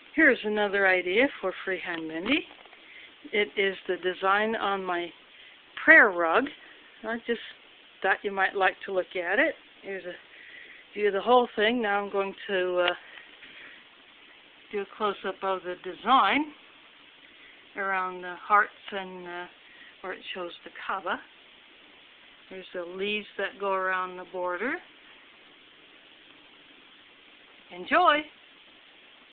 Here's another idea for freehand mending. It is the design on my prayer rug. I just thought you might like to look at it. Here's a view of the whole thing. Now I'm going to do a close-up of the design around the hearts and where it shows the Kaaba. There's the leaves that go around the border. Enjoy!